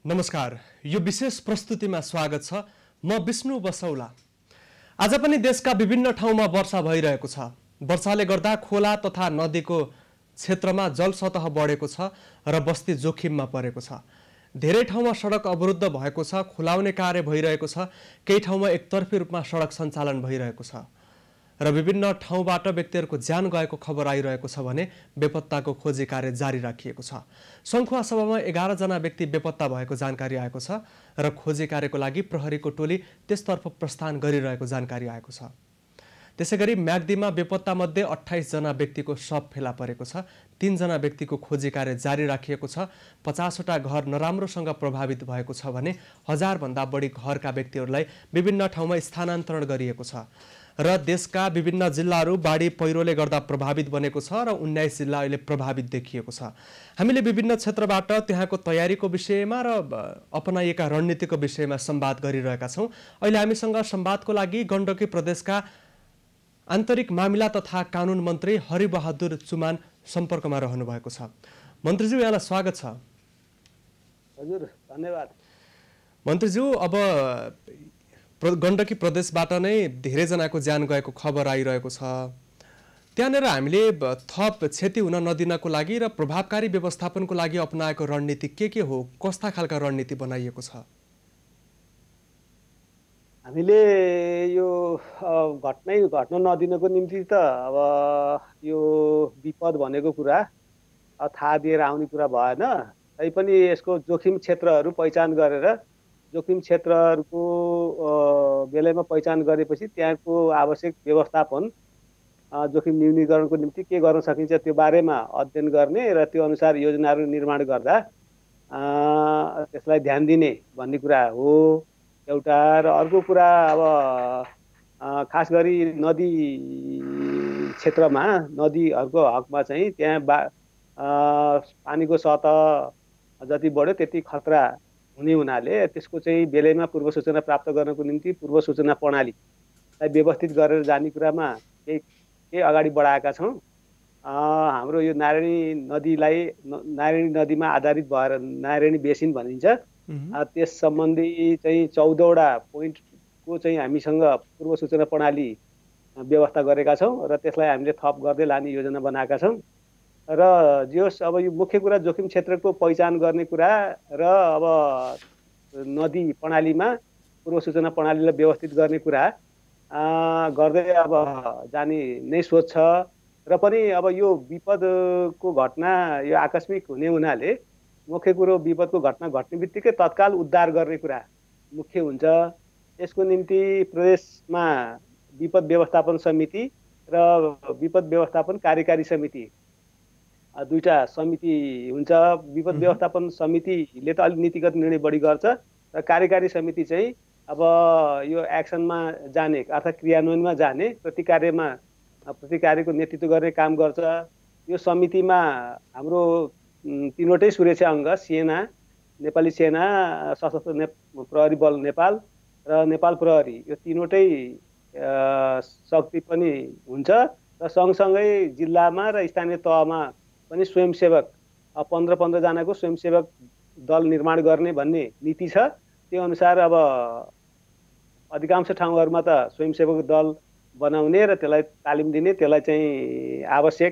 नमस्कार, यो विशेष प्रस्तुतिमा स्वागत छ। म विष्णु बसौला। आज पनि देशका विभिन्न ठाउँमा वर्षा भइरहेको छ। वर्षाले गर्दा खोला तथा नदीको क्षेत्रमा जल सतह बढेको छ र बस्ती जोखिममा परेको छ। धेरै ठाउँमा सडक अवरुद्ध भएको छ, खुलाउने कार्य भइरहेको छ। केही ठाउँमा एकतर्फी रूपमा सडक सञ्चालन भइरहेको छ र विभिन्न ठाउँबाट व्यक्तिहरूको ज्यान गएको खबर आइरहेको छ भने बेपत्ताको खोजी कार्य जारी राखिएको छ। सङ्खुवा सभामा 11 जना व्यक्ति बेपत्ता भएको जानकारी आएको छ र खोजी कार्यको लागि प्रहरीको टोली त्यसतर्फ प्रस्थान गरिरहेको जानकारी आएको छ। त्यसैगरी म्याग्दीमा बेपत्ता मध्ये 28 जना व्यक्तिको शव फेला परेको छ। 3 जना व्यक्तिको खोजी कार्य जारी राखिएको छ। 50 वटा घर नराम्रोसँग प्रभावित भएको छ भने 1000 भन्दा बढी घरका व्यक्तिहरूलाई विभिन्न ठाउँमा स्थानान्तरण गरिएको छ र देशका विभिन्न जिल्लाहरू बाढी पहिरोले गर्दा प्रभावित बनेको छ र 19 जिल्ला अहिले प्रभावित देखिएको छ। हामीले विभिन्न क्षेत्रबाट त्यहाँको तयारीको विषयमा र अपनाइएका रणनीतिको विषयमा संवाद गरिरहेका छौँ। अहिले हामीसँग संवादको लागि गण्डकी प्रदेशका आन्तरिक मामिला तथा कानुन मन्त्री हरिबहादुर चुमान सम्पर्कमा रहनु भएको छ। मन्त्रीज्यू, यहाँलाई स्वागत छ। हजुर, धन्यवाद। मन्त्रीज्यू, अब गण्डकी प्रदेशबाट नै धेरैजनाको ज्यान गएको खबर आइरहेको छ। त्यहाँनिर हामीले थप क्षति हुन नदिनको लागि र प्रभावकारी व्यवस्थापनको लागि अपनाएको रणनीति के हो? कस्ता खालका रणनीति बनाइएको छ? हामीले यो घट्नै घट्न नदिनको निम्ति त अब यो विपद भनेको कुरा थाहा दिएर आउने कुरा भएन। तैपनि यसको जोखिम क्षेत्रहरू पहिचान गरेर जोखिम क्षेत्रहरूको बेलामा पहिचान गरेपछि त्यहाँको आवश्यक व्यवस्थापन जोखिम न्यूनीकरणको निम्ति के गर्न सकिन्छ त्यो बारेमा अध्ययन गर्ने र त्यो अनुसार योजनाहरू निर्माण गर्दा त्यसलाई ध्यान दिने भन्ने कुरा हो एउटा। र अर्को कुरा अब खास गरी नदी क्षेत्रमा नदीहरूको हकमा चाहिँ त्यहाँ पानीको सतह जति बढ्यो त्यति खतरा हुने हुनाले त्यसको चाहिँ बेलैमा पूर्व सूचना प्राप्त गर्नको निम्ति पूर्व सूचना प्रणालीलाई व्यवस्थित गरेर जाने कुरामा केही अगाडि बढाएका छौँ। हाम्रो यो नारायणी नदीमा आधारित भएर नारायणी बेसिन भनिन्छ, त्यस सम्बन्धी चाहिँ 14 वटा पोइन्टको चाहिँ हामीसँग पूर्व सूचना प्रणाली व्यवस्था गरेका छौँ र त्यसलाई हामीले थप गर्दै लाने योजना बनाएका छौँ। र जोस् अब यो मुख्य कुरा जोखिम क्षेत्रको पहिचान गर्ने कुरा र अब नदी प्रणालीमा पूर्व सूचना प्रणालीलाई व्यवस्थित गर्ने कुरा गर्दै अब जाने नै सोच छ। र पनि अब यो विपदको घटना यो आकस्मिक हुने हुनाले मुख्य कुरो विपदको घटना घट्ने बित्तिकै तत्काल उद्धार गर्ने कुरा मुख्य हुन्छ। यसको निम्ति प्रदेशमा विपद व्यवस्थापन समिति र विपद व्यवस्थापन कार्यकारी समिति दुईटा समिति हुन्छ। विपद व्यवस्थापन समितिले त अलिक नीतिगत निर्णय बढी गर्छ र कार्यकारी समिति चाहिँ अब यो एक्सनमा जाने अर्थात् क्रियान्वयनमा जाने प्रतिकार्यको नेतृत्व गर्ने काम गर्छ। यो समितिमा हाम्रो तीनवटै सुरक्षा अङ्ग सेना, नेपाली सेना, सशस्त्र प्रहरी बल नेपाल र नेपाल प्रहरी, यो तीनवटै शक्ति पनि हुन्छ र सँगसँगै जिल्लामा र स्थानीय तहमा पनि स्वयंसेवक 15 जनाको स्वयंसेवक दल निर्माण गर्ने भन्ने नीति छ। त्यो अनुसार अब अधिकांश ठाउँहरूमा त स्वयंसेवक दल बनाउने र त्यसलाई तालिम दिने, त्यसलाई चाहिँ आवश्यक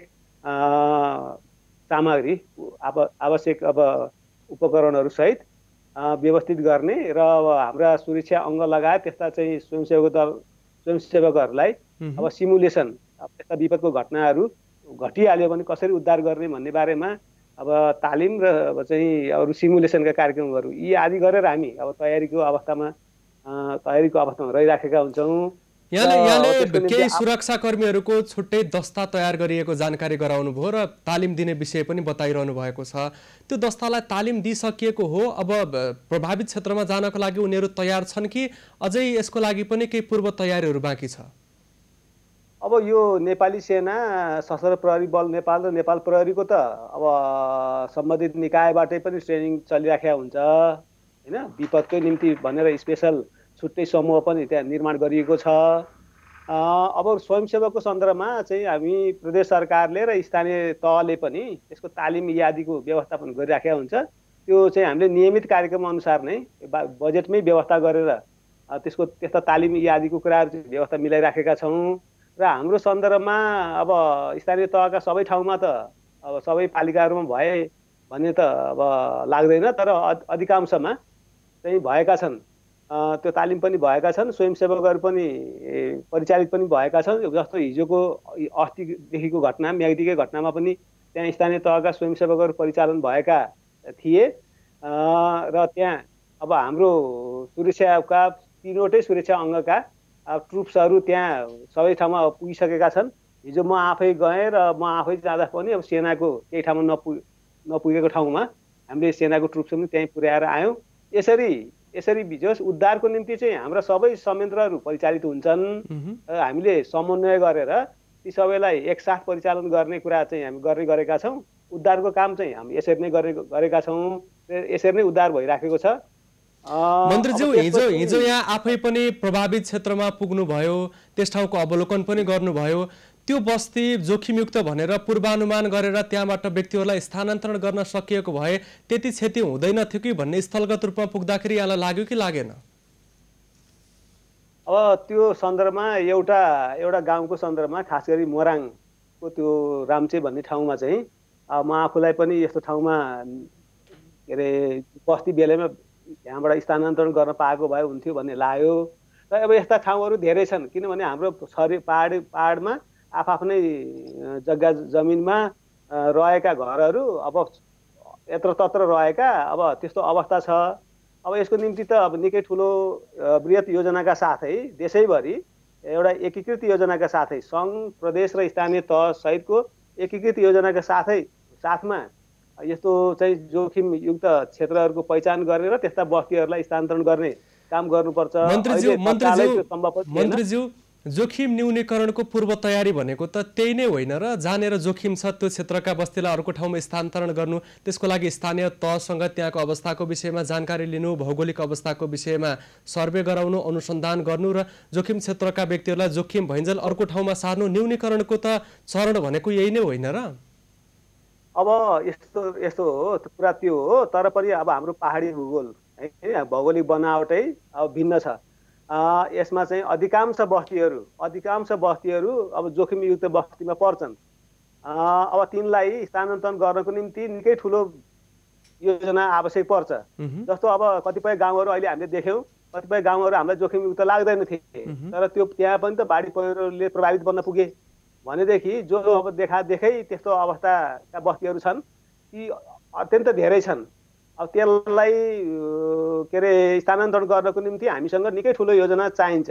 सामग्री आवश्यक अब उपकरणहरू सहित व्यवस्थित गर्ने र अब हाम्रा सुरक्षा अङ्ग लगायत त्यस्ता चाहिँ स्वयंसेवकहरूलाई अब सिमुलेसन त्यस्ता विपदको घटनाहरू घटिहाल्यो भने कसरी उद्धार गर्ने भन्ने बारेमा अब तालिम र अब चाहिँ अरू सिमुलेसनका कार्यक्रमहरू यी आदि गरेर हामी अब तयारीको अवस्थामा रहिराखेका हुन्छौँ। यहाँले केही सुरक्षा कर्मीहरूको छुट्टै दस्ता तयार गरिएको जानकारी गराउनु भयो र तालिम दिने विषय पनि बताइरहनु भएको छ। त्यो दस्तालाई तालिम दिइसकिएको हो, अब प्रभावित क्षेत्रमा जानको लागि उनीहरू तयार छन् कि अझै यसको लागि पनि केही पूर्व तयारीहरू बाँकी छ? अब यो नेपाली सेना, सशस्त्र प्रहरी बल नेपाल र नेपाल प्रहरीको त अब सम्बन्धित निकायबाटै पनि ट्रेनिङ चलिराखेको हुन्छ हैन। विपदकै निम्ति भनेर स्पेशल छुट्टै समूह पनि त्यहाँ निर्माण गरिएको छ। अब स्वयंसेवकको सन्दर्भमा चाहिँ हामी प्रदेश सरकारले र स्थानीय तहले पनि यसको तालिम आदिको व्यवस्थापन गरिराखेका हुन्छ त्यो चाहिँ हामीले नियमित कार्यक्रम अनुसार नै बजेटमै व्यवस्था गरेर त्यसको त्यस्ता तालिम आदिको कुराहरू चाहिँ व्यवस्था मिलाइराखेका छौँ। र हाम्रो सन्दर्भमा अब स्थानीय तहका सबै ठाउँमा त अब सबै पालिकाहरूमा भए भन्ने त अब लाग्दैन, तर अधिकांशमा चाहिँ भएका छन्। त्यो तालिम पनि भएका छन्, स्वयंसेवकहरू पनि परिचालित पनि भएका छन्। जस्तो हिजोको अस्तिदेखिको घटना म्याग्दीकै घटनामा पनि त्यहाँ स्थानीय तहका स्वयंसेवकहरू परिचालन भएका थिए र त्यहाँ अब हाम्रो सुरक्षाका तीनवटै सुरक्षा अङ्गका ट्रुप्सहरू त्यहाँ सबै ठाउँमा पुगिसकेका छन्। हिजो म आफै गएँ र म आफै जाँदा पनि अब सेनाको केही ठाउँमा नपुगेको ठाउँमा हामीले सेनाको ट्रुप्स पनि त्यहीँ पुर्याएर आयौँ। यसरी बिजोस् उद्धारको निम्ति चाहिँ हाम्रा सबै संयन्त्रहरू परिचालित हुन्छन्। हामीले समन्वय गरेर ती सबैलाई एकसाथ परिचालन गर्ने कुरा चाहिँ हामी गरेका छौँ। उद्धारको काम चाहिँ हामी यसरी नै गरेका छौँ। यसरी नै उद्धार भइराखेको छ। मन्त्रीज्यू, हिजो यहाँ आफै पनि प्रभावित क्षेत्रमा पुग्नुभयो, त्यस ठाउँको अवलोकन पनि गर्नुभयो। त्यो बस्ती जोखिमयुक्त भनेर पूर्वानुमान गरेर त्यहाँबाट व्यक्तिहरूलाई स्थानान्तरण गर्न सकिएको भए त्यति क्षति हुँदैन थियो कि भन्ने स्थलगत रूपमा पुग्दाखेरि यहाँलाई लाग्यो कि लागेन? अब त्यो सन्दर्भमा एउटा गाउँको सन्दर्भमा खास गरी मोराङको त्यो राम्चे भन्ने ठाउँमा चाहिँ म आफूलाई पनि यस्तो ठाउँमा के अरे बस्ती बेलैमा यहाँबाट स्थानान्तरण गर्न पाएको भए हुन्थ्यो भन्ने लाग्यो। र अब यस्ता ठाउँहरू धेरै छन्, किनभने हाम्रो पहाडमा आफ्नै जग्गा जमिनमा रहेका घरहरू अब यत्रतत्र रहेका अब त्यस्तो अवस्था छ। अब यसको निम्ति त अब निकै ठुलो बृहत योजनाका साथै देशैभरि एउटा एकीकृत योजनाका साथै सङ्घ, प्रदेश र स्थानीय तह सहितको एकीकृत योजनाका साथमा यस्तो चाहिँ जोखिमयुक्त क्षेत्रहरूको पहिचान गरेर त्यस्ता बस्तीहरूलाई स्थानान्तरण गर्ने काम गर्नुपर्छ। मन्त्रीज्यू, जोखिम न्यूनीकरणको पूर्व तयारी भनेको त त्यही नै होइन र? जानेर जोखिम छ त्यो क्षेत्रका बस्तीलाई अर्को ठाउँमा स्थानान्तरण गर्नु, त्यसको लागि स्थानीय तहसँग त्यहाँको अवस्थाको विषयमा जानकारी लिनु, भौगोलिक अवस्थाको विषयमा सर्वे गराउनु, अनुसन्धान गर्नु र जोखिम क्षेत्रका व्यक्तिहरूलाई जोखिम भइन्जेल अर्को ठाउँमा सार्नु, न्यूनीकरणको त चरण भनेको यही नै होइन र? अब यस्तो हो, कुरा त्यो हो, तर पनि अब हाम्रो पहाडी भूगोल है, भौगोलिक बनावटै अब भिन्न छ। यसमा चाहिँ अधिकांश बस्तीहरू अब जोखिमयुक्त बस्तीमा पर्छन्। अब तिनलाई स्थानान्तरण गर्नको निम्ति निकै ठुलो योजना आवश्यक पर्छ। जस्तो अब कतिपय गाउँहरू अहिले हामीले देख्यौँ, कतिपय गाउँहरू हामीलाई जोखिमयुक्त लाग्दैन थिए, तर त्यो त्यहाँ पनि त बाढी पहिरोले प्रभावित बन्न पुगे भनेदेखि जो अब देखादेखै त्यस्तो अवस्थाका बस्तीहरू छन् ती अत्यन्त धेरै छन्। अब त्यसलाई के अरे स्थानान्तरण गर्नको निम्ति हामीसँग निकै ठुलो योजना चाहिन्छ।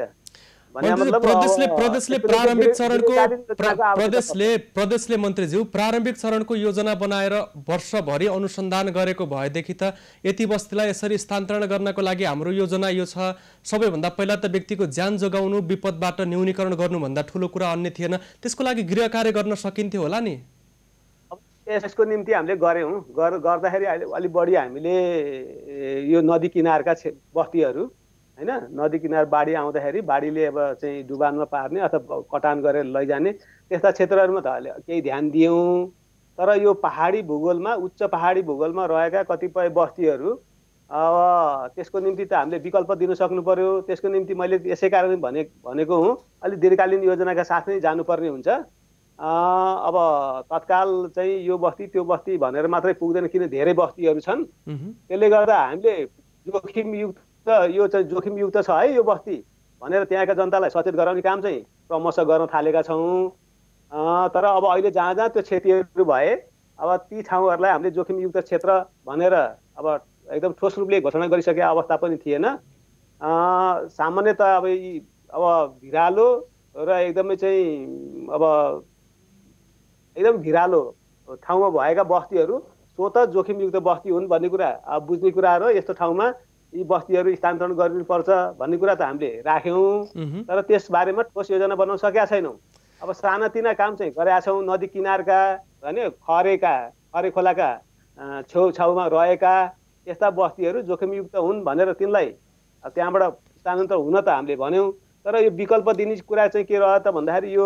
प्रदेशले मन्त्रीज्यू प्रारम्भिक चरणको योजना बनाएर वर्षभरि अनुसन्धान गरेको भएदेखि त यति बस्तीलाई यसरी स्थानान्तरण गर्नको लागि हाम्रो योजना यो छ। सबैभन्दा पहिला त व्यक्तिको ज्यान जोगाउनु, विपदबाट न्यूनीकरण गर्नुभन्दा ठुलो कुरा अन्य थिएन। त्यसको लागि गृह कार्य गर्न सकिन्थ्यो होला नि? यसको निम्ति हामीले गर्दाखेरि अलि बढी हामीले यो नदी किनारका बस्तीहरू हैन, नदी किनार बाढी आउँदाखेरि बाढीले अब चाहिँ डुबानमा पार्ने अथवा कटान गरेर लैजाने त्यस्ता क्षेत्रहरूमा त केही ध्यान दियौँ। तर यो उच्च पहाडी भूगोलमा रहेका कतिपय बस्तीहरू अब त्यसको निम्ति त हामीले विकल्प दिन सक्नु पर्यो। त्यसको निम्ति मैले यसै कारण भनेको हुँ अलि दीर्घकालीन योजनाका साथै जानुपर्ने हुन्छ। अब तत्काल चाहिँ यो बस्ती त्यो बस्ती भनेर मात्रै पुग्दैन, किन धेरै बस्तीहरू छन्। त्यसले गर्दा हामीले यो चाहिँ जोखिमयुक्त छ है यो बस्ती भनेर त्यहाँका जनतालाई सचेत गराउने काम चाहिँ क्रमशः गर्न थालेका छौँ। तर अब अहिले जहाँ जहाँ त्यो क्षतिहरू भए अब ती ठाउँहरूलाई हामीले जोखिमयुक्त क्षेत्र भनेर अब एकदम ठोस रूपले घोषणा गरिसकेका अवस्था पनि थिएन। सामान्यतः अब भिरालो र एकदमै चाहिँ अब एकदम भिरालो ठाउँमा भएका बस्तीहरू स्वतः जोखिमयुक्त बस्ती हुन् भन्ने कुरा बुझ्ने कुरा र यस्तो ठाउँमा यी बस्तीहरू स्थानान्तरण गर्नुपर्छ भन्ने कुरा त हामीले राख्यौँ। तर त्यसबारेमा ठोस योजना बनाउन सकेका छैनौँ। अब सानातिना काम चाहिँ गरेका छौँ। नदी किनारका होइन खरे खोलाका छेउछाउमा रहेका यस्ता बस्तीहरू जोखिमयुक्त हुन् भनेर तिनलाई त्यहाँबाट स्थानान्तरण हुन त हामीले भन्यौँ। तर यो विकल्प दिने कुरा चाहिँ के रह्यो त भन्दाखेरि यो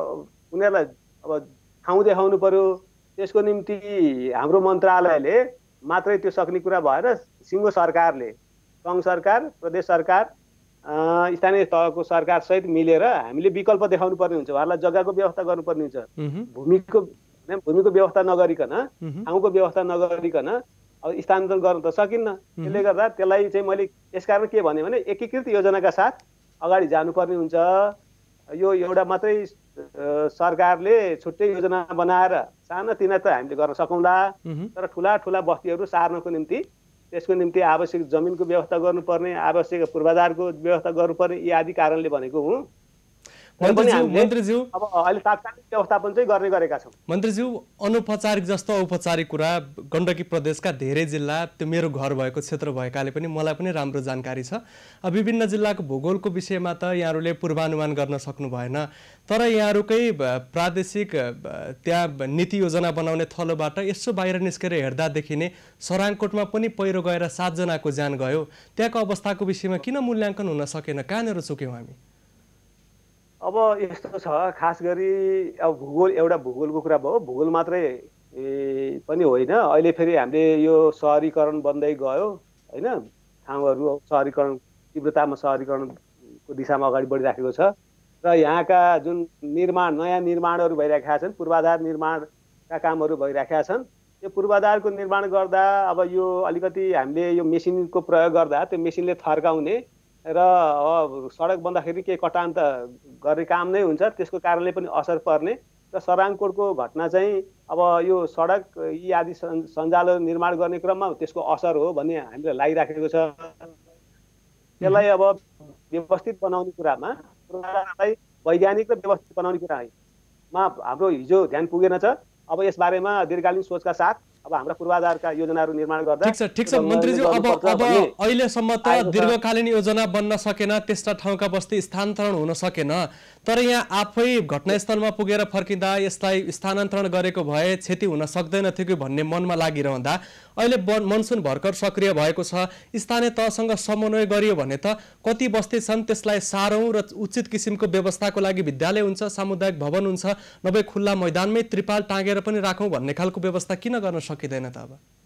उनीहरूलाई अब ठाउँ देखाउनु पर्यो। त्यसको निम्ति हाम्रो मन्त्रालयले मात्रै त्यो सक्ने कुरा भएर सिङ्गो सरकारले सङ्घ सरकार, प्रदेश सरकार, स्थानीय तहको सरकार सहित मिलेर हामीले विकल्प देखाउनु पर्ने हुन्छ। उहाँहरूलाई जग्गाको व्यवस्था गर्नुपर्ने हुन्छ। भूमिको व्यवस्था नगरिकन, ठाउँको व्यवस्था नगरिकन अब स्थानान्तरण गर्न त सकिन्न। त्यसले गर्दा त्यसलाई चाहिँ मैले यसकारण के भने एकीकृत योजनाका साथ अगाडि जानुपर्ने हुन्छ। यो एउटा मात्रै सरकारले छुट्टै योजना बनाएर सानातिना त हामीले गर्न सकौँला, तर ठुला ठुला बस्तीहरू सार्नको निम्ति त्यसको निम्ति आवश्यक जमिनको व्यवस्था गर्नुपर्ने, आवश्यक पूर्वाधारको व्यवस्था गर्नुपर्ने, यी आदि कारणले भनेको हुँ। मन्त्रीज्यू अब अहिले तात्कालिक व्यवस्थापन चाहिँ गर्ने गरेका छौँ। मन्त्रीज्यू, अनौपचारिक जस्तो औपचारिक कुरा गण्डकी प्रदेशका धेरै जिल्ला, त्यो मेरो घर भएको क्षेत्र भएकाले पनि मलाई पनि राम्रो जानकारी छ। विभिन्न जिल्लाको भूगोलको विषयमा त यहाँहरूले पूर्वानुमान गर्न सक्नु भएन, तर यहाँहरूकै प्रादेशिक त्यहाँ नीति योजना बनाउने थलोबाट यसो बाहिर निस्केर हेर्दा देखिने सराङकोटमा पनि पहिरो गएर 7 जनाको ज्यान गयो। त्यहाँको अवस्थाको विषयमा किन मूल्याङ्कन हुन सकेन? कहाँनिर चुक्यौँ हामी? अब यस्तो छ, खास गरी अब एउटा भूगोलको कुरा भयो। भूगोल मात्रै पनि होइन, अहिले फेरि हामीले यो सहरीकरण बन्दै गयो होइन। ठाउँहरू सहरीकरण तीव्रतामा सहरीकरणको दिशामा अगाडि बढिराखेको छ र यहाँका जुन नयाँ निर्माणहरू भइरहेका छन्, पूर्वाधार निर्माणका कामहरू भइरहेका छन्। यो पूर्वाधारको निर्माण गर्दा अब यो अलिकति हामीले यो मेसिनको प्रयोग गर्दा त्यो मेसिनले थर्काउने र सडक बन्दाखेरि केही कटान त गर्ने काम नै हुन्छ, त्यसको कारणले पनि असर पर्ने र सराङकोटको घटना चाहिँ अब यो सडक यी आदि सञ्जालहरू निर्माण गर्ने क्रममा त्यसको असर हो भन्ने हामीलाई लागिराखेको छ। त्यसलाई अब व्यवस्थित बनाउने कुरामा, वैज्ञानिक र व्यवस्थित बनाउने कुरामा हाम्रो हिजो ध्यान पुगेन छ। अब यसबारेमा दीर्घकालीन सोचका साथ अब हाम्रा पूर्वाधारका योजनाहरू निर्माण गर्दा ठिक छ मन्त्रीज्यू, अब अहिलेसम्म त दीर्घकालीन योजना बन्न सकेन, त्यस्ता ठाउँका बस्ती स्थानान्तरण हुन सकेन, तर यहाँ आफै घटनास्थलमा पुगेर फर्किँदा यसलाई स्थानान्तरण गरेको भए क्षति हुन सक्दैन थियो कि भन्ने मनमा लागिरहँदा अहिले मनसुन भर्खर सक्रिय भएको छ। स्थानीय तहसँग समन्वय गरियो भने त कति बस्ती छन् त्यसलाई सारौँ र उचित किसिमको व्यवस्थाको लागि विद्यालय हुन्छ, सामुदायिक भवन हुन्छ, नभए खुल्ला मैदानमै त्रिपाल टाँगेर पनि राखौँ भन्ने खालको व्यवस्था किन गर्न सकिँदैन त?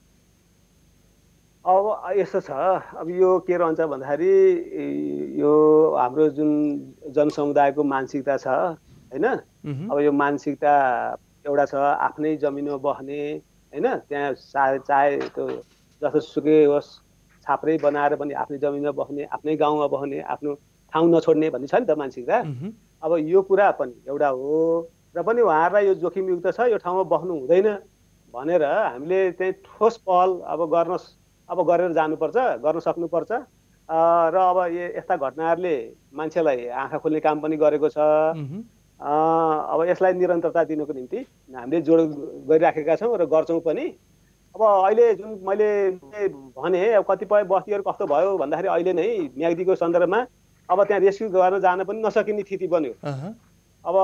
अब यस्तो छ, अब यो के रहन्छ भन्दाखेरि यो हाम्रो जुन जनसमुदायको मानसिकता छ होइन। अब यो मानसिकता एउटा छ, आफ्नै जमिनमा बस्ने होइन, त्यहाँ चाहे त्यो जसोसुकै होस् छाप्रै बनाएर पनि आफ्नै जमिनमा बस्ने, आफ्नै गाउँमा बस्ने, आफ्नो ठाउँ नछोड्ने भन्ने छ नि त मानसिकता। अब यो कुरा पनि एउटा हो र पनि उहाँहरूलाई यो जोखिमयुक्त छ, यो ठाउँमा बस्नु हुँदैन भनेर हामीले चाहिँ ठोस पहल अब गरेर जानुपर्छ, गर्न सक्नुपर्छ। र अब यस्ता घटनाहरूले मान्छेलाई आँखा खोल्ने काम पनि गरेको छ। अब यसलाई निरन्तरता दिनको निम्ति हामीले जोड गरिराखेका छौँ र गर्छौँ पनि। अब अहिले जुन मैले भने कतिपय बस्तीहरू कस्तो भयो भन्दाखेरि अहिले नै म्याग्दीको सन्दर्भमा अब त्यहाँ रेस्क्यु गर्न जान पनि नसकिने स्थिति बन्यो। अब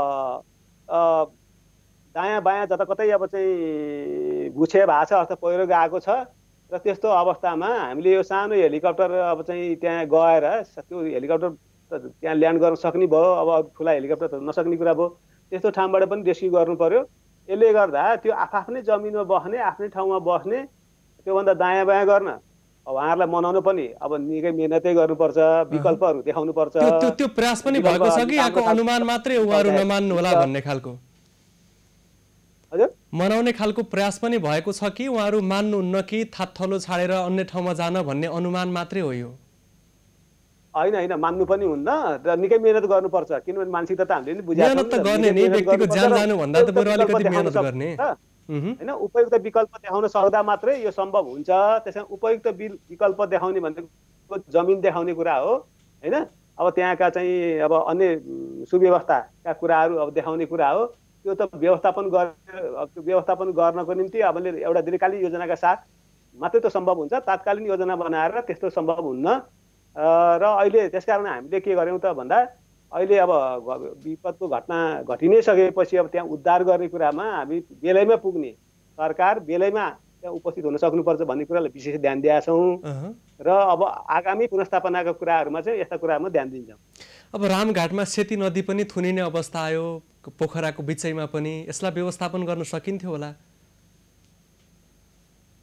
दायाँ बायाँ जताकतै अब चाहिँ गुछे भएको छ, अर्थात् पहिरो गएको छ र त्यस्तो अवस्थामा हामीले यो सानो हेलिकप्टर अब चाहिँ त्यहाँ गएर त्यो हेलिकप्टर त्यहाँ ल्यान्ड गर्न सक्ने भयो। अब ठुला हेलिकप्टर त नसक्ने कुरा भयो। त्यस्तो ठाउँबाट पनि रेस्क्यु गर्नु पर्यो। यसले गर्दा त्यो आफ्नै जमिनमा बस्ने, आफ्नै ठाउँमा बस्ने, त्योभन्दा दायाँ बायाँ गर्न अब उहाँहरूलाई मनाउनु पनि अब निकै मेहनतै गर्नुपर्छ, विकल्पहरू देखाउनुपर्छ। त्यो प्रयास पनि भएको छ कि यहाँको अनुमान मात्रै उहाँहरू नमान्नु होला भन्ने खालको? हजुर, मनाउने खालको प्रयास पनि भएको छ कि उहाँहरू मान्नुहुन्न कि थाथलो छाडेर अन्य ठाउँमा जान भन्ने अनुमान मात्रै हो यो? होइन, मान्नु पनि हुन्न र निकै मेहनत गर्नुपर्छ। किनभने मानसिकता त हामीले नि बुझाएको छ। मेहनत त गर्ने नि, व्यक्तिको ज्यान जानु भन्दा त बरु अलिकति मेहनत गर्ने हैन। उपयुक्त विकल्प देखाउन सक्दा मात्रै यो सम्भव हुन्छ। त्यसैले उपयुक्त विकल्प देखाउने भनेको जमिन देखाउने कुरा हो हैन। अब त्यहाँका चाहिँ अब अन्य सुव्यवस्थाका कुराहरू अब देखाउने कुरा हो। त्यो त व्यवस्थापन गर्नको निम्ति अब एउटा दीर्घकालीन योजनाका साथ मात्रै त सम्भव हुन्छ। तात्कालीन योजना बनाएर त्यस्तो सम्भव हुन्न। र अहिले त्यसकारण हामीले के गर्यौँ त भन्दा अहिले अब विपदको घटना घटि नै सकेपछि अब त्यहाँ उद्धार गर्ने कुरामा हामी बेलैमा पुग्ने, सरकार बेलैमा त्यहाँ उपस्थित हुन सक्नुपर्छ भन्ने कुरालाई विशेष ध्यान दिएका छौँ। र अब आगामी पुनर्स्थापनाका कुराहरूमा चाहिँ यस्ता कुरामा ध्यान दिन्छौँ। अब रामघाटमा सेती नदी पनि थुनिने अवस्था आयो, पोखराको बिचैमा पनि, यसलाई व्यवस्थापन गर्न सकिन्थ्यो होला?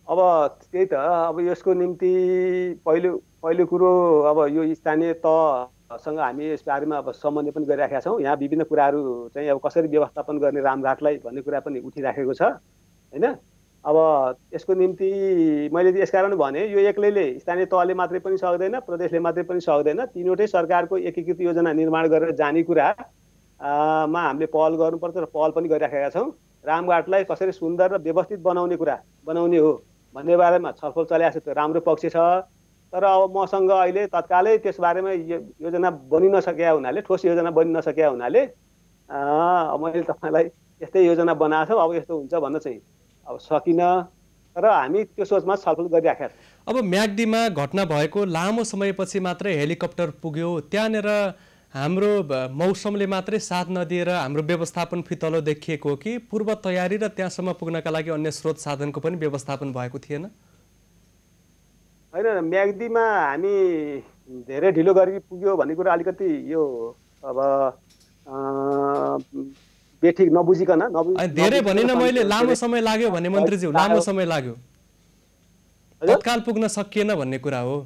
अब त्यही त, अब यसको निम्ति पहिलो पहिलो कुरो, अब यो स्थानीय तहसँग हामी यस बारेमा अब समन्वय पनि गरिराखेका छौँ। यहाँ विभिन्न कुराहरू चाहिँ अब कसरी व्यवस्थापन गर्ने रामघाटलाई भन्ने कुरा पनि उठिराखेको छ, होइन। अब यसको निम्ति मैले यसकारण भने, यो एक्लैले स्थानीय तहले मात्रै पनि सक्दैन, प्रदेशले मात्रै पनि सक्दैन। तिनवटै सरकारको एकीकृत योजना निर्माण गरेर जाने कुरा मा हामीले पहल गर्नुपर्छ र पहल पनि गरिराखेका छौँ। रामघाटलाई कसरी सुन्दर र व्यवस्थित बनाउने हो भन्ने बारेमा छलफल चलिरहेको छ, त्यो राम्रो पक्ष छ। तर अब मसँग अहिले तत्कालै त्यस बारेमा योजना बनि नसकेका हुनाले, ठोस योजना बनि नसकेका हुनाले मैले तपाईँलाई यस्तै योजना बनाएको छौँ, अब यस्तो हुन्छ भन्न चाहिँ अब सकिनँ। तर हामी त्यो सोचमा छलफल गरिराखेका छौँ। अब म्याग्दीमा घटना भएको लामो समयपछि मात्रै हेलिकप्टर पुग्यो, त्यहाँनिर हाम्रो मौसमले मात्रै साथ नदिएर हाम्रो व्यवस्थापन फितलो देखिएको हो कि पूर्व तयारी र त्यहाँसम्म पुग्नका लागि अन्य स्रोत साधनको पनि व्यवस्थापन भएको थिएन? होइन, म्याग्दीमा हामी धेरै ढिलो गरी पुग्यो भन्ने कुरा अलिकति यो अब बेठिक नबुझिकन धेरै भनिन मैले, लामो समय लाग्यो भने मन्त्रीज्यू, लामो समय लाग्यो, तत्काल पुग्न सकिएन भन्ने कुरा हो।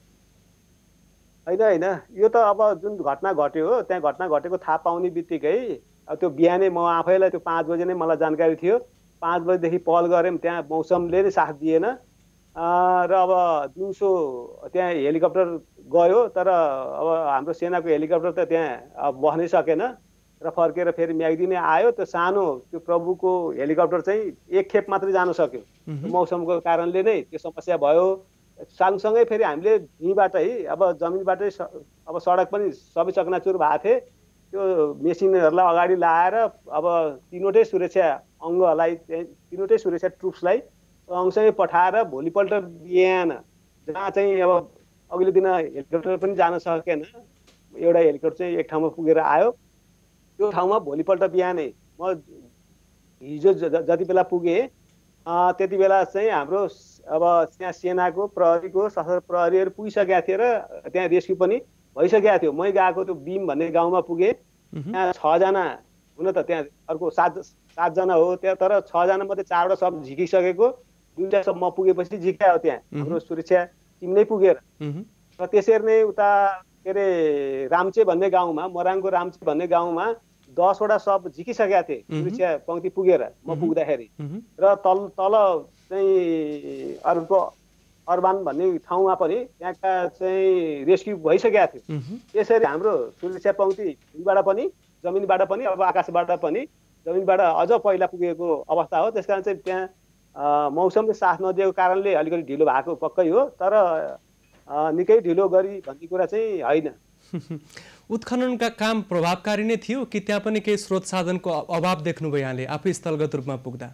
होइन, यो त अब जुन घटना घट्यो हो, त्यहाँ घटना घटेको थाहा पाउने बित्तिकै अब त्यो बिहानै म आफैलाई त्यो 5 बजे नै मलाई जानकारी थियो। 5 बजेदेखि पहल गऱ्यौँ, त्यहाँ मौसमले नै साथ दिएन र अब दिउँसो त्यहाँ हेलिकप्टर गयो, तर अब हाम्रो सेनाको हेलिकप्टर त त्यहाँ बस्नै सकेन र फर्केर फेरि म्याग्दी नै आयो। त्यो सानो त्यो प्रभुको हेलिकप्टर चाहिँ एक खेप मात्रै जान सक्यो, मौसमको कारणले नै त्यो समस्या भयो। सँगसँगै फेरि हामीले यहीँबाटै अब जमिनबाटै अब सडक पनि सबै चकनाचुर भएको थिए। त्यो मेसिनहरूलाई अगाडि लाएर अब तिनवटै सुरक्षा अङ्गलाई, तिनवटै सुरक्षा ट्रुप्सलाई सँगसँगै पठाएर भोलिपल्ट बिहान, जहाँ चाहिँ अब अघिल्लो दिन हेलिकप्टर पनि जान सकेन, एउटा हेलिकप्टर चाहिँ एक ठाउँमा पुगेर आयो। त्यो ठाउँमा भोलिपल्ट बिहानै म हिजो जति बेला पुगेँ त्यति बेला चाहिँ हाम्रो अब त्यहाँ सेनाको, प्रहरीको, सशस्त्र प्रहरीहरू पुगिसकेका थिए र त्यहाँ रेस्क्यु पनि भइसकेको थियो। मै गएको त्यो बिम भन्ने गाउँमा पुगेँ, त्यहाँ 6 जना, हुन त त्यहाँ अर्को 7 जना हो त्यहाँ, तर 6 जना मध्ये 4 वटा सब झिकिसकेको, 2टा सब म पुगेपछि झिक्यायो त्यहाँ हाम्रो सुरक्षा टिम नै पुगेर। र त्यसरी नै उता के अरे राम्चे भन्ने गाउँमा, मराङको राम्चे भन्ने गाउँमा 10 वटा सब झिकिसकेका थिए सुरक्षा पङ्क्ति पुगेर म पुग्दाखेरि। र तल चाहिँ अर्को अरबान भन्ने ठाउँमा पनि त्यहाँका चाहिँ रेस्क्यु भइसकेका थियो। त्यसरी हाम्रो सुरक्षा पङ्क्ति भूमिबाट पनि, जमिनबाट पनि, अब आकाशबाट पनि, जमिनबाट अझ पहिला पुगेको अवस्था हो। त्यसकारण चाहिँ त्यहाँ मौसमले साथ नदिएको कारणले अलिकति ढिलो भएको पक्कै हो, तर निकै ढिलो गरी भन्ने कुरा चाहिँ होइन। उत्खननका काम प्रभावकारी नै थियो कि त्यहाँ पनि केही स्रोत साधनको अभाव देख्नुभयो यहाँले आफै स्थलगत रूपमा पुग्दा?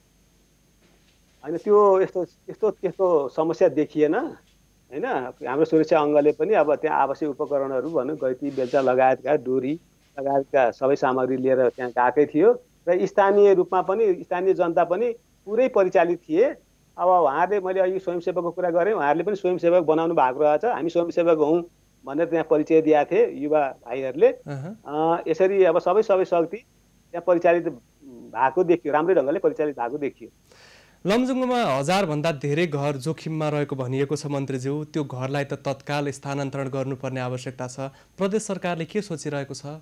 होइन, त्यो यस्तो समस्या देखिएन, होइन। हाम्रो सुरक्षा अङ्गले पनि अब त्यहाँ आवश्यक उपकरणहरू भनौँ, गैती बेल्चा लगायतका, डोरी लगायतका सबै सामग्री लिएर त्यहाँ गएकै थियो। र स्थानीय रूपमा पनि, स्थानीय जनता पनि पुरै परिचालित थिए। अब उहाँहरूले, मैले अघि स्वयंसेवकको कुरा गरेँ, उहाँहरूले पनि स्वयंसेवक बनाउनु भएको रहेछ। हामी स्वयंसेवक हौँ भनेर त्यहाँ परिचय दिएका थिए युवा भाइहरूले। यसरी अब सबै शक्ति त्यहाँ परिचालित भएको देखियो, राम्रै ढङ्गले परिचालित भएको देखियो। लमजुङमा 1000 भन्दा धेरै घर जोखिममा रहेको भनिएको छ मन्त्रीज्यू, त्यो घरलाई त तत्काल स्थानान्तरण गर्नुपर्ने आवश्यकता छ। प्रदेश सरकारले के सोचिरहेको छ?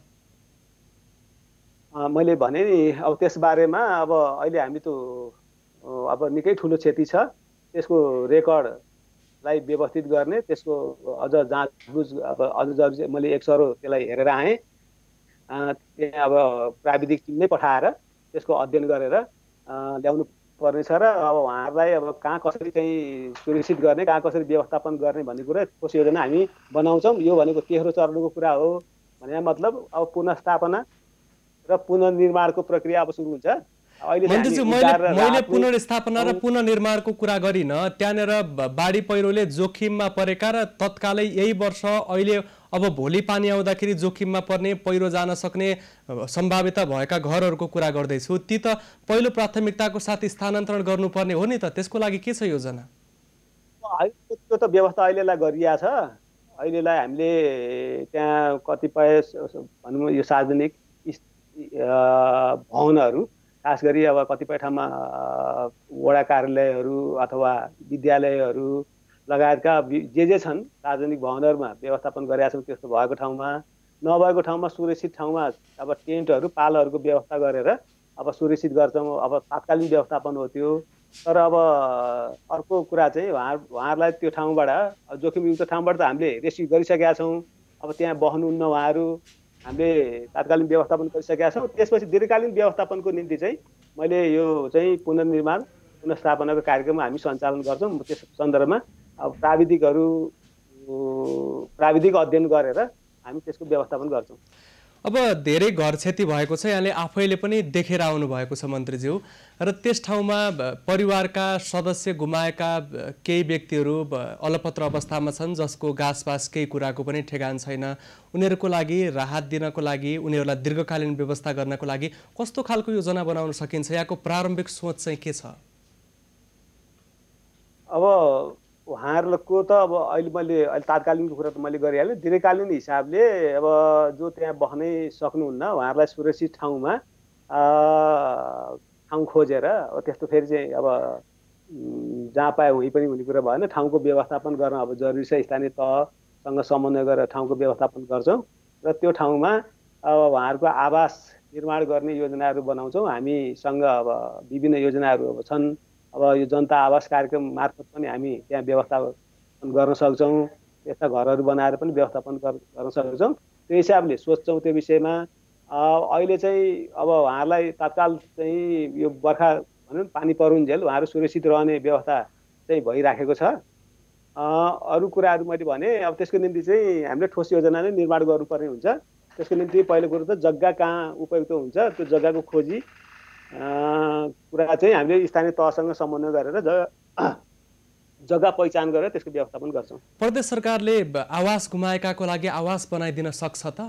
मैले भने नि, अब त्यस बारेमा अब अहिले हामी त अब निकै ठुलो क्षति छ, त्यसको रेकर्डलाई व्यवस्थित गर्ने, त्यसको अझ जाँचबुझ अब अझ जरुरी, मैले एकसरो त्यसलाई हेरेर आएँ। त्यहाँ अब प्राविधिक टिम नै पठाएर त्यसको अध्ययन गरेर ल्याउनु पर्नेछ र अब उहाँहरूलाई अब कहाँ कसरी चाहिँ सुरक्षित गर्ने, कहाँ कसरी व्यवस्थापन गर्ने भन्ने कुरा ठोस योजना हामी बनाउँछौँ। यो भनेको तेस्रो चरणको कुरा हो भने मतलब अब पुनर्स्थापना र पुनर्निर्माणको प्रक्रिया अब सुरु हुन्छ। मन्त्रीज्यू, मैले पुनर्स्थापना र पुनर्निर्माणको कुरा गरिन, त्यहाँनिर बाढी पहिरोले जोखिममा परेका र तत्कालै यही वर्ष अहिले अब भोलि पानी आउँदाखेरि जोखिममा पर्ने, पहिरो जान सक्ने सम्भाव्यता भएका घरहरूको कुरा गर्दैछु। ती त पहिलो प्राथमिकताको साथ स्थानान्तरण गर्नुपर्ने हो नि त, त्यसको लागि के छ योजना? त्यो त व्यवस्था अहिलेलाई गरिएको छ। अहिलेलाई हामीले त्यहाँ कतिपय भनौँ यो सार्वजनिक भवनहरू खास गरी अब कतिपय ठाउँमा वडा कार्यालयहरू अथवा विद्यालयहरू लगायतका जे छन् सार्वजनिक भवनहरूमा व्यवस्थापन गरेका छौँ। त्यस्तो भएको ठाउँमा, नभएको ठाउँमा सुरक्षित ठाउँमा अब टेन्टहरू पालहरूको व्यवस्था गरेर अब सुरक्षित गर्छौँ। अब तात्कालिक व्यवस्थापन हो त्यो। तर अब अर्को कुरा चाहिँ उहाँहरूलाई त्यो ठाउँबाट जोखिमयुक्त ठाउँबाट त हामीले रेस्क्यु गरिसकेका छौँ। अब त्यहाँ बस्नुहुन्न उहाँहरू, हामीले तात्कालिक व्यवस्थापन गरिसकेका छौँ। त्यसपछि दीर्घकालीन व्यवस्थापनको निम्ति चाहिँ मैले यो चाहिँ पुनर्निर्माण पुनर्स्थापनाको कार्यक्रम हामी सञ्चालन गर्छौँ। त्यस सन्दर्भमा अब प्राविधिक अध्ययन गरेर हामी त्यसको व्यवस्थापन गर्छौँ। अब धेरै घर क्षति भएको छ, यहाँले आफैले पनि देखेर आउनु भएको छ मन्त्रीज्यू, र त्यस ठाउँमा परिवारका सदस्य गुमाएका केही व्यक्तिहरू अलपत्र अवस्थामा छन्, जसको घाँसपास केही कुराको पनि ठेगान छैन। उनीहरूको लागि राहत दिनको लागि, उनीहरूलाई दीर्घकालीन व्यवस्था गर्नको लागि कस्तो खालको योजना बनाउन सकिन्छ? यहाँको प्रारम्भिक सोच चाहिँ के छ? अब उहाँहरूको त अब अहिले तात्कालीनको कुरा त मैले गरिहालेँ। दीर्घकालीन हिसाबले अब जो त्यहाँ बस्नै सक्नुहुन्न उहाँहरूलाई सुरक्षित ठाउँमा ठाउँ खोजेर अब त्यस्तो फेरि चाहिँ अब जहाँ पाए उहीँ पनि हुने कुरा भएन। ठाउँको व्यवस्थापन गर्न अब जरुरी छ। स्थानीय तहसँग समन्वय गरेर ठाउँको व्यवस्थापन गर्छौँ र त्यो ठाउँमा अब उहाँहरूको आवास निर्माण गर्ने योजनाहरू बनाउँछौँ। हामीसँग अब विभिन्न योजनाहरू अब छन्। अब यो जनता आवास कार्यक्रम मार्फत पनि हामी त्यहाँ व्यवस्थापन गर्न सक्छौँ। यस्ता घरहरू बनाएर पनि व्यवस्थापन गर्न सक्छौँ। त्यो हिसाबले सोच्छौँ त्यो विषयमा। अहिले चाहिँ अब उहाँहरूलाई तत्काल चाहिँ यो बर्खा भनौँ पानी परुन्जेल उहाँहरू सुरक्षित रहने व्यवस्था चाहिँ भइराखेको छ। अरू कुराहरू मैले भने अब त्यसको निम्ति चाहिँ हामीले ठोस योजना नै निर्माण गर्नुपर्ने हुन्छ। त्यसको निम्ति पहिलो कुरो त जग्गा कहाँ उपयुक्त हुन्छ त्यो जग्गाको खोजी कुरा चाहिँ हामीले स्थानीय तहसँग समन्वय गरेर जग्गा पहिचान गरेर त्यसको व्यवस्थापन गर्छौँ। प्रदेश सरकारले आवास गुमाएकाको लागि आवास बनाइदिन सक्छ त?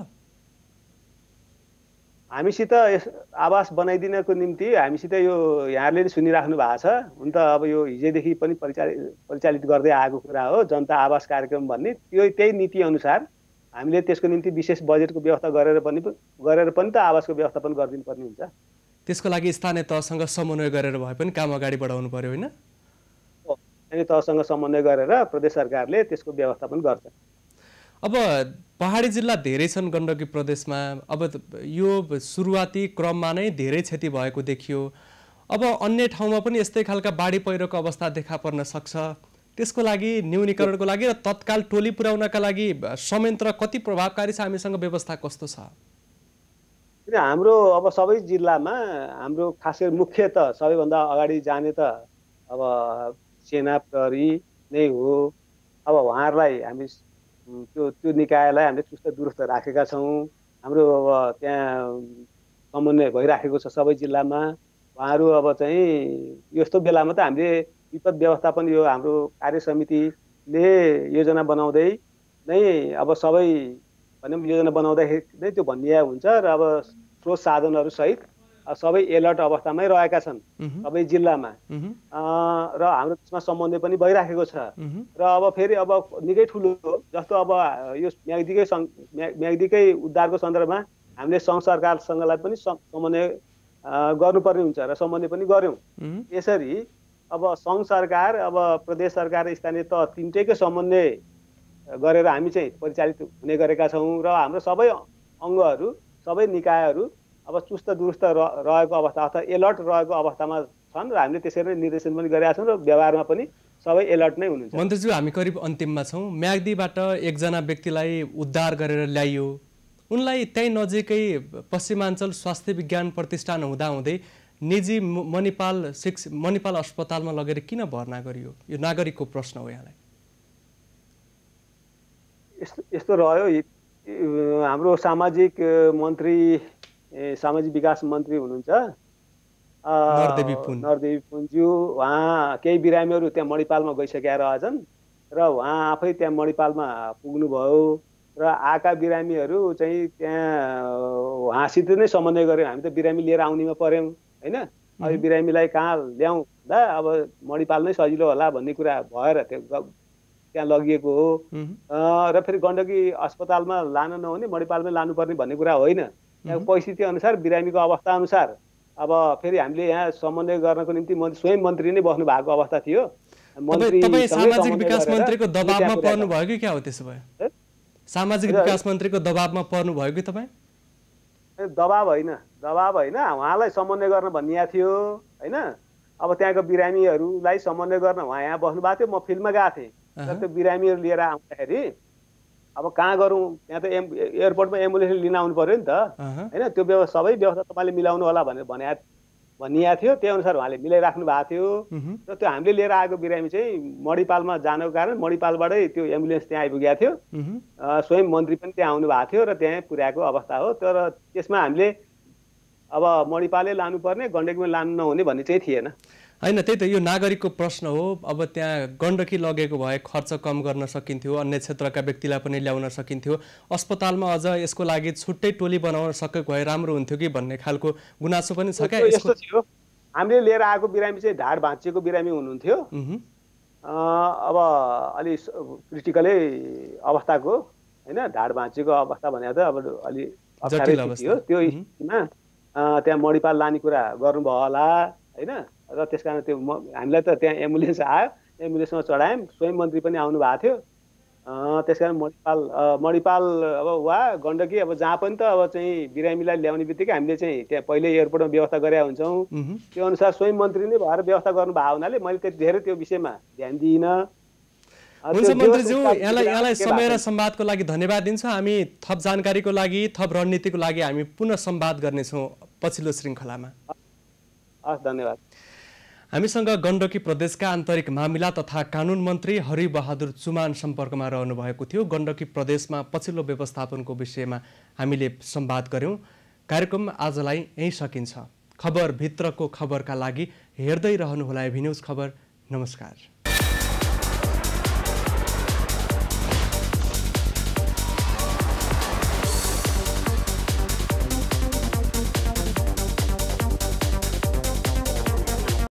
हामीसित आवास बनाइदिनको निम्ति हामीसित यो यहाँले नि सुनिराख्नु भएको छ। हुन त अब यो हिजोदेखि पनि परिचालित गर्दै आएको कुरा हो जनता आवास कार्यक्रम भन्ने। त्यही नीति अनुसार हामीले त्यसको निम्ति विशेष बजेटको व्यवस्था गरेर पनि त आवासको व्यवस्थापन गरिदिनुपर्ने हुन्छ। त्यसको लागि स्थानीय तहसँग समन्वय गरेर भए पनि काम अगाडि बढाउनु पर्यो होइन? स्थानीय तहसँग समन्वय गरेर प्रदेश सरकारले त्यसको व्यवस्थापन गर्छ। अब पहाडी जिल्ला धेरै छन् गण्डकी प्रदेशमा। अब यो सुरुवाती क्रममा नै धेरै क्षति भएको देखियो। अब अन्य ठाउँमा पनि यस्तै खालका बाढी पहिरोको अवस्था देखा पर्न सक्छ। त्यसको लागि न्यूनीकरणको लागि र तत्काल टोली पुर्याउनका लागि संयन्त्र कति प्रभावकारी छ? हामीसँग व्यवस्था कस्तो छ? हाम्रो अब सबै जिल्लामा हाम्रो खास गरी मुख्य त सबैभन्दा अगाडि जाने त अब सेना प्रहरी नै हो। अब उहाँहरूलाई हामी त्यो निकायलाई हामीले चुस्त दुरुस्त राखेका छौँ। हाम्रो अब त्यहाँ समन्वय भइराखेको छ सबै जिल्लामा। उहाँहरू अब चाहिँ यस्तो बेलामा त हामीले विपद व्यवस्थापन यो हाम्रो कार्य समितिले योजना बनाउँदै नै अब सबै भनौँ योजना बनाउँदाखेरि नै त्यो भनिया हुन्छ र अब स्रोत साधनहरू सहित सबै एलर्ट अवस्थामै रहेका छन् सबै जिल्लामा। र हाम्रो त्यसमा समन्वय पनि भइराखेको छ। र अब फेरि अब निकै ठुलो जस्तो अब यो म्याग्दीकै उद्धारको सन्दर्भमा हामीले सङ्घ सरकारसँगलाई पनि समन्वय गर्नुपर्ने हुन्छ र समन्वय पनि गऱ्यौँ। यसरी अब सङ्घ सरकार अब प्रदेश सरकार स्थानीय तह तिनटैको समन्वय गरेर हामी चाहिँ परिचालित हुने गरेका छौँ। र हाम्रो सबै अङ्गहरू सबै निकायहरू अब चुस्त दुरुस्त रहेको अवस्था अथवा एलर्ट रहेको अवस्थामा छन् र हामीले त्यसरी नै निर्देशन पनि गरेका छौँ र व्यवहारमा पनि सबै एलर्ट नै हुनुहुन्छ। मन्त्रीज्यू, हामी करिब अन्तिममा छौँ। म्याग्दीबाट एकजना व्यक्तिलाई उद्धार गरेर ल्याइयो। उनलाई त्यही नजिकै पश्चिमाञ्चल स्वास्थ्य विज्ञान प्रतिष्ठान हुँदाहुँदै निजी मणिपाल अस्पतालमा लगेर किन भर्ना गरियो? यो नागरिकको प्रश्न हो। यहाँलाई यस्तो रह्यो। हाम्रो सामाजिक विकास मन्त्री हुनुहुन्छ नरदेवी पुन्ज्यू। उहाँ केही बिरामीहरू त्यहाँ मणिपालमा गइसकेका रहेछन् र उहाँ आफै त्यहाँ मणिपालमा पुग्नुभयो र आएका बिरामीहरू चाहिँ त्यहाँ उहाँसित नै समन्वय गऱ्यौँ। हामी त बिरामी लिएर आउनेमा पऱ्यौँ होइन। अब बिरामीलाई कहाँ ल्याउँदा अब मणिपाल नै सजिलो होला भन्ने कुरा भएर त्यहाँ लगिएको हो। र फेरि गण्डकी अस्पतालमा लान नहुने मणिपालमै लानुपर्ने भन्ने कुरा होइन। त्यहाँ परिस्थिति अनुसार बिरामीको अवस्था अनुसार अब फेरि हामीले यहाँ समन्वय गर्नको निम्ति स्वयं मन्त्री नै बस्नु भएको अवस्था थियो। तपाईँ सामाजिक विकास मन्त्रीको दबाबमा पर्नु भयो कि क्या हो त्यसो भए? सामाजिक विकास मन्त्रीको दबाबमा पर्नु भयो कि तपाईँ? दबाब होइन उहाँलाई समन्वय गर्न भनिएको थियो होइन। अब त्यहाँको बिरामीहरूलाई समन्वय गर्न उहाँ यहाँ बस्नु भएको थियो। म फिल्डमा गएको थिएँ र त्यो बिरामीहरू लिएर आउँदाखेरि अब कहाँ गरौँ, त्यहाँ त एयरपोर्टमा एम्बुलेन्स लिन आउनु पर्यो नि त होइन। त्यो सबै व्यवस्था तपाईँले मिलाउनु होला भनेर भनिएको थियो। त्यही अनुसार उहाँले मिलाइराख्नु भएको थियो। र त्यो हामीले लिएर आएको बिरामी चाहिँ मणिपालमा जानको कारण मणिपालबाटै त्यो एम्बुलेन्स त्यहाँ आइपुगेको थियो। स्वयं मन्त्री पनि त्यहाँ आउनु भएको थियो र त्यहाँ पुर्याएको अवस्था हो। तर त्यसमा हामीले अब मणिपालै लानुपर्ने, गण्डकीमा लानु नहुने भन्ने चाहिँ थिएन होइन। त्यही त यो नागरिकको प्रश्न हो। अब त्यहाँ गण्डकी लगेको भए खर्च कम गर्न सकिन्थ्यो, अन्य क्षेत्रका व्यक्तिलाई पनि ल्याउन सकिन्थ्यो। अस्पतालमा अझ यसको लागि छुट्टै टोली बनाउन सकेको भए राम्रो हुन्थ्यो कि भन्ने खालको गुनासो पनि छ क्या। यस्तो थियो, हामीले लिएर आएको बिरामी चाहिँ ढाड भाँचिएको बिरामी हुनुहुन्थ्यो। अब अलि क्रिटिकलै अवस्थाको होइन, ढाड भाँचिएको अवस्था भनेको त अब अलि अप्ठ्यारै थियो। त्यो स्थितिमा त्यहाँ मणिपाल लाने कुरा गर्नुभयो होला होइन। र त्यस कारण त्यो हामीलाई त त्यहाँ एम्बुलेन्स आयो, एम्बुलेन्समा चढायौँ। स्वयं मन्त्री पनि आउनु भएको थियो। त्यस कारण मणिपाल अब वा गण्डकी अब जहाँ पनि त अब चाहिँ बिरामीलाई ल्याउने बित्तिकै हामीले चाहिँ त्यहाँ पहिले एयरपोर्टमा व्यवस्था गरेका हुन्छौँ। त्यो अनुसार स्वयं मन्त्री नै भएर व्यवस्था गर्नुभएको हुनाले मैले त्यति धेरै त्यो विषयमा ध्यान दिइनँ। हुन्छ मन्त्रीज्यू, यहाँलाई समय र संवादको लागि धन्यवाद दिन्छौँ। हामी थप जानकारीको लागि, थप रणनीतिको लागि हामी पुनः संवाद गर्नेछौँ पछिल्लो श्रृङ्खलामा। हस्, धन्यवाद। हामीसँग गण्डकी प्रदेशका आन्तरिक मामिला तथा कानुन मन्त्री हरिबहादुर चुमान सम्पर्कमा रहनु भएको थियो। गण्डकी प्रदेशमा पछिल्लो व्यवस्थापनको विषयमा हामीले संवाद गर्यौं। कार्यक्रम आजलाई यही सकिन्छ। खबर भित्रको खबरका लागि हेर्दै रहनुहोला एभी न्यूज खबर। नमस्कार।